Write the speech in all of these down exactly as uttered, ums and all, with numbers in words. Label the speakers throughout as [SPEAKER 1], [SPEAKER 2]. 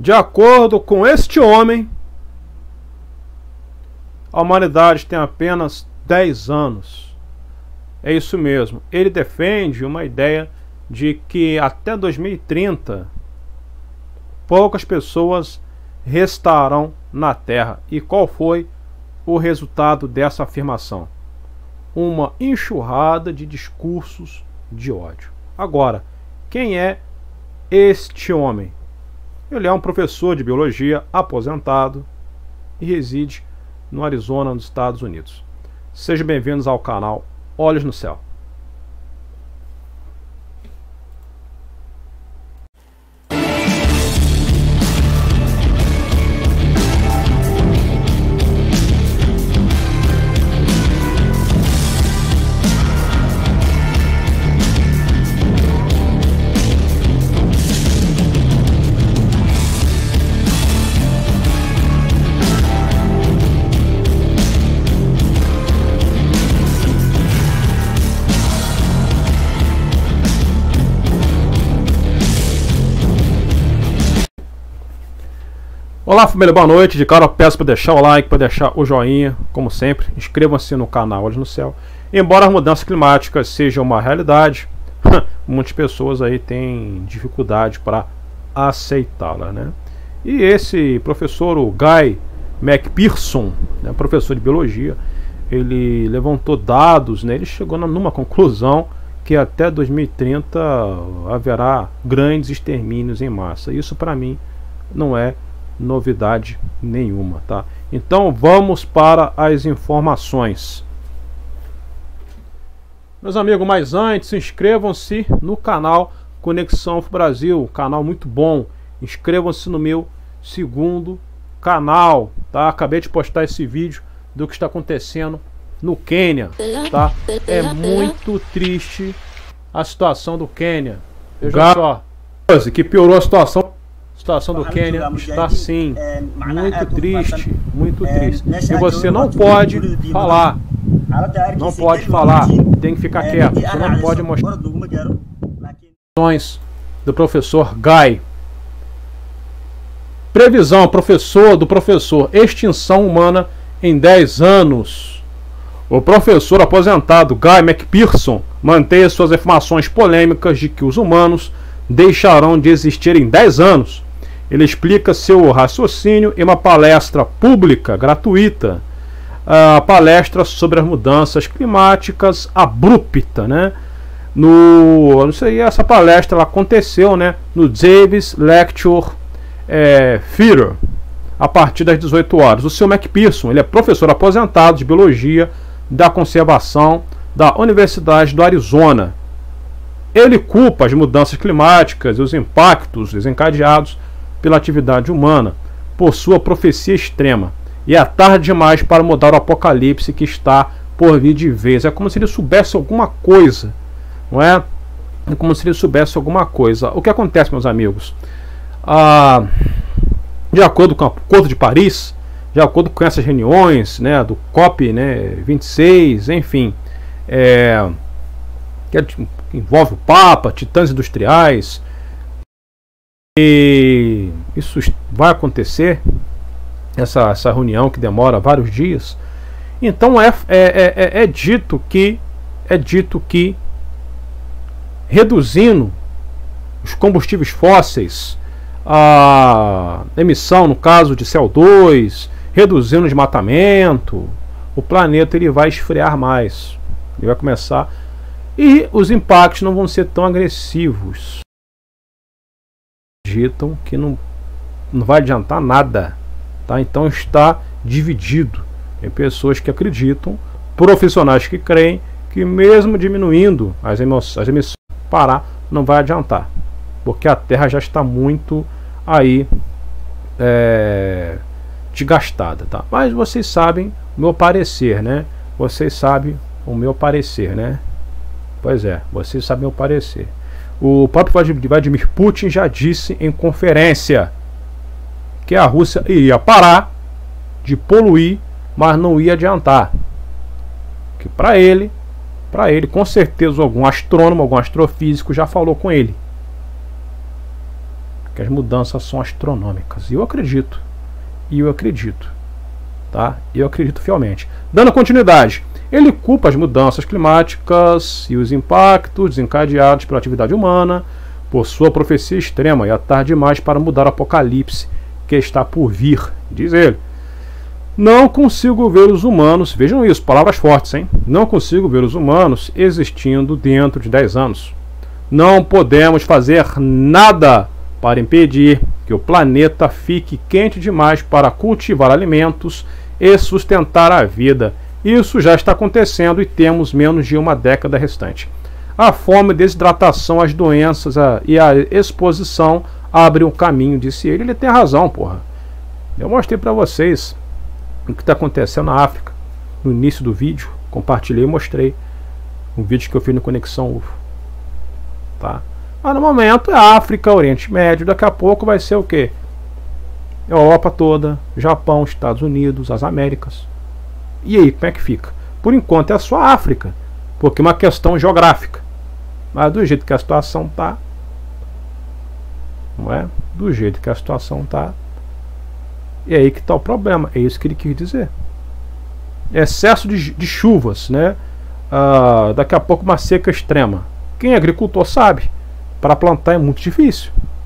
[SPEAKER 1] De acordo com este homem, a humanidade tem apenas dez anos. É isso mesmo. Ele defende uma ideia de que até dois mil e trinta poucas pessoas restarão na Terra. E qual foi o resultado dessa afirmação? Uma enxurrada de discursos de ódio. Agora, quem é este homem? Ele é um professor de biologia aposentado e reside no Arizona, nos Estados Unidos. Sejam bem-vindos ao canal Olhos no Céu. Olá família, boa noite. De cara eu peço para deixar o like, para deixar o joinha, como sempre. Inscrevam-se no canal Olhos no Céu. Embora as mudanças climáticas sejam uma realidade, muitas pessoas aí têm dificuldade para aceitá-la, né? E esse professor, o Guy McPherson, né, professor de biologia, ele levantou dados, né, ele chegou numa conclusão que até dois mil e trinta haverá grandes extermínios em massa. Isso para mim não é novidade nenhuma, tá? Então vamos para as informações. Meus amigos, mas antes, inscrevam-se no canal Conexão U F O Brasil, canal muito bom. Inscrevam-se no meu segundo canal, tá? Acabei de postar esse vídeo do que está acontecendo no Quênia, tá? É muito triste a situação do Quênia. Veja só, que piorou a situação. A situação do Quênia está sim muito triste, muito triste. E você não pode falar, não pode falar, tem que ficar quieto. Você não pode mostrar as do professor Guy. Previsão, professor do professor, extinção humana em dez anos. O professor aposentado Guy McPherson mantém suas afirmações polêmicas de que os humanos deixarão de existir em dez anos. Ele explica seu raciocínio em uma palestra pública gratuita, a palestra sobre as mudanças climáticas abrupta, né? No, não sei, essa palestra ela aconteceu, né, no Davis Lecture é, Theater, a partir das dezoito horas. O seu McPherson, ele é professor aposentado de biologia da conservação da Universidade do Arizona. Ele culpa as mudanças climáticas e os impactos desencadeados pela atividade humana, por sua profecia extrema. E é tarde demais para mudar o apocalipse que está por vir de vez. É como se ele soubesse alguma coisa, não é? É como se ele soubesse alguma coisa. O que acontece, meus amigos? Ah, de acordo com o Acordo de Paris, de acordo com essas reuniões, né, do COP, né, vinte e seis, enfim, é, que envolve o Papa, titãs industriais, e isso vai acontecer, essa, essa reunião que demora vários dias. Então é, é, é, é dito que é dito que reduzindo os combustíveis fósseis, a emissão, no caso de C O dois, reduzindo o desmatamento, o planeta ele vai esfriar mais, ele vai começar, e os impactos não vão ser tão agressivos. Acreditam que não, não vai adiantar nada, tá? Então está dividido. Tem pessoas que acreditam, profissionais que creem que mesmo diminuindo as emissões, as emissões parar, não vai adiantar, porque a Terra já está muito aí é, desgastada, tá? Mas vocês sabem o meu parecer, né? Vocês sabem o meu parecer, né? Pois é, vocês sabem o meu parecer. O próprio Vladimir Putin já disse em conferência que a Rússia iria parar de poluir, mas não ia adiantar. Que para ele, para ele, com certeza algum astrônomo, algum astrofísico já falou com ele. que as mudanças são astronômicas. E eu acredito. E eu acredito. Tá? Eu acredito fielmente. Dando continuidade, ele culpa as mudanças climáticas e os impactos desencadeados pela atividade humana por sua profecia extrema, e é tarde demais para mudar o apocalipse que está por vir, diz ele. Não consigo ver os humanos, vejam isso, palavras fortes, hein? Não consigo ver os humanos existindo dentro de dez anos. Não podemos fazer nada para impedir que o planeta fique quente demais para cultivar alimentos e sustentar a vida. Isso já está acontecendo e temos menos de uma década restante. A fome, a desidratação, as doenças a, e a exposição abrem um caminho, disse ele. Ele tem razão, porra. Eu mostrei para vocês o que está acontecendo na África no início do vídeo. Compartilhei e mostrei um vídeo que eu fiz no Conexão U F O. Tá? Mas no momento é África, Oriente Médio. Daqui a pouco vai ser o quê? Europa toda, Japão, Estados Unidos, as Américas. E aí, como é que fica? Por enquanto é só a África, porque é uma questão geográfica. Mas do jeito que a situação tá, não é? Do jeito que a situação tá, é aí que está o problema. É isso que ele quis dizer. Excesso de, de chuvas, né? Ah, daqui a pouco uma seca extrema. Quem é agricultor sabe, para plantar é muito difícil.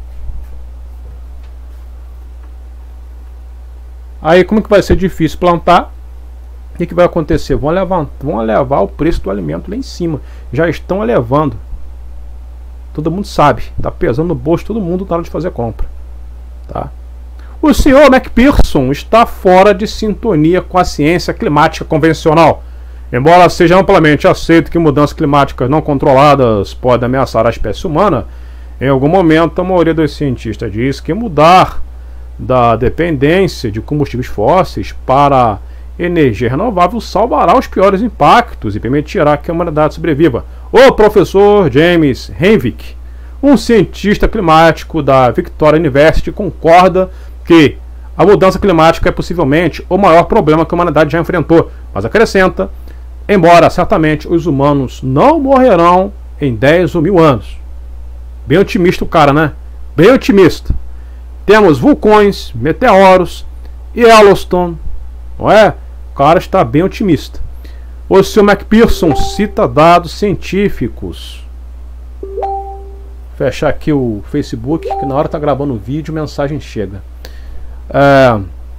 [SPEAKER 1] Aí como que vai ser difícil plantar? O que, que vai acontecer? Vão levar, vão elevar o preço do alimento lá em cima. Já estão elevando. Todo mundo sabe. Está pesando no bolso de todo mundo na hora de fazer compra. Tá? O senhor McPherson está fora de sintonia com a ciência climática convencional. Embora seja amplamente aceito que mudanças climáticas não controladas podem ameaçar a espécie humana, em algum momento a maioria dos cientistas diz que mudar da dependência de combustíveis fósseis para energia renovável salvará os piores impactos e permitirá que a humanidade sobreviva. O professor James Henwick, um cientista climático da Victoria University, concorda que a mudança climática é possivelmente o maior problema que a humanidade já enfrentou, mas acrescenta, embora certamente os humanos não morrerão em dez ou mil anos. Bem otimista o cara, né? Bem otimista. Temos vulcões, meteoros e Yellowstone, não é? O cara está bem otimista. O senhor McPherson cita dados científicos. Vou fechar aqui o Facebook, que na hora está gravando o vídeo, mensagem chega. É,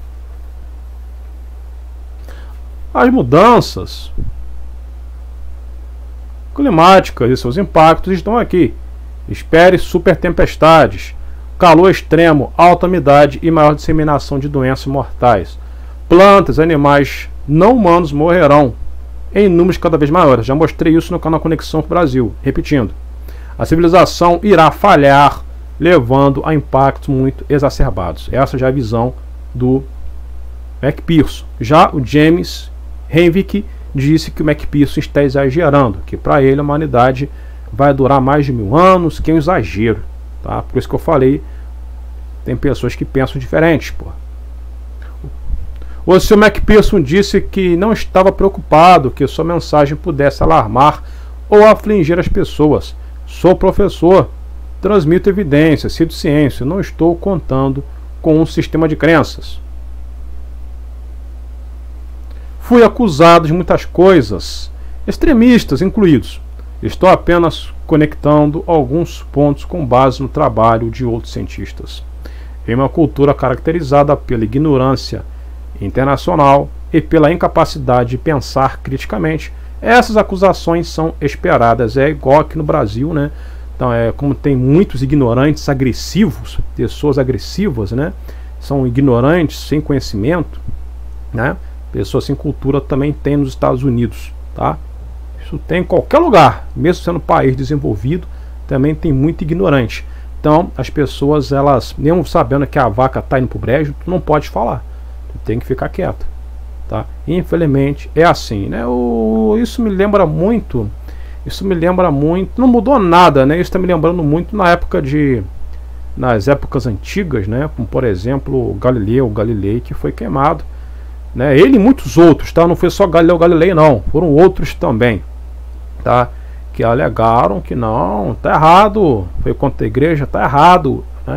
[SPEAKER 1] as mudanças climáticas e seus impactos estão aqui. Espere super tempestades, calor extremo, alta umidade e maior disseminação de doenças mortais. Plantas e animais não humanos morrerão em números cada vez maiores. Já mostrei isso no canal Conexão com o Brasil. Repetindo, a civilização irá falhar, levando a impactos muito exacerbados. Essa já é a visão do McPherson. Já o James Henwick disse que o McPherson está exagerando, que para ele a humanidade vai durar mais de mil anos, que é um exagero. Tá? Por isso que eu falei, tem pessoas que pensam diferente. Pô. O senhor McPherson disse que não estava preocupado que sua mensagem pudesse alarmar ou afligir as pessoas. Sou professor, transmito evidências, cito ciência, não estou contando com um sistema de crenças. Fui acusado de muitas coisas, extremistas incluídos. Estou apenas conectando alguns pontos com base no trabalho de outros cientistas. Em uma cultura caracterizada pela ignorância internacional e pela incapacidade de pensar criticamente, essas acusações são esperadas. É igual aqui no Brasil, né? Então, é como tem muitos ignorantes agressivos, pessoas agressivas, né? São ignorantes, sem conhecimento, né? Pessoas sem cultura também tem nos Estados Unidos, tá? Isso tem em qualquer lugar, mesmo sendo um país desenvolvido, também tem muito ignorante. Então, as pessoas, elas, mesmo sabendo que a vaca está indo para o brejo, tu não pode falar, tu tem que ficar quieto, tá? Infelizmente, é assim, né? O, isso me lembra muito, isso me lembra muito, não mudou nada, né? Isso está me lembrando muito na época de, nas épocas antigas, né? Como, por exemplo, o Galileu Galilei, que foi queimado, né? Ele e muitos outros, tá? Não foi só Galileu Galilei, não, foram outros também, tá? Que alegaram que não, tá errado, foi contra a igreja, tá errado, né?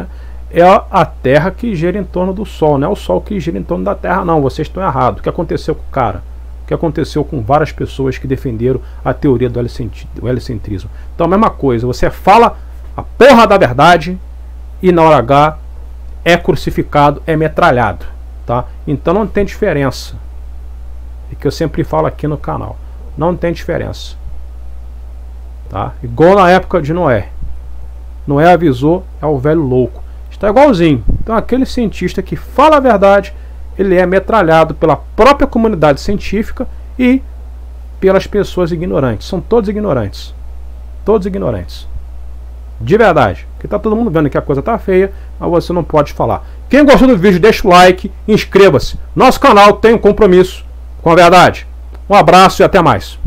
[SPEAKER 1] é a Terra que gira em torno do Sol, não é o Sol que gira em torno da Terra, não. Vocês estão errados. O que aconteceu com o cara? O que aconteceu com várias pessoas que defenderam a teoria do helicentrismo? Então, a mesma coisa, você fala a porra da verdade e na hora H é crucificado, é metralhado, tá? Então não tem diferença. É que eu sempre falo aqui no canal. Não tem diferença. Tá? Igual na época de Noé. Noé avisou, é o velho louco. Está igualzinho. Então aquele cientista que fala a verdade, ele é metralhado pela própria comunidade científica e pelas pessoas ignorantes. São todos ignorantes. Todos ignorantes. De verdade. Porque tá todo mundo vendo que a coisa tá feia, mas você não pode falar. Quem gostou do vídeo, deixa o like, inscreva-se. Nosso canal tem um compromisso com a verdade. Um abraço e até mais.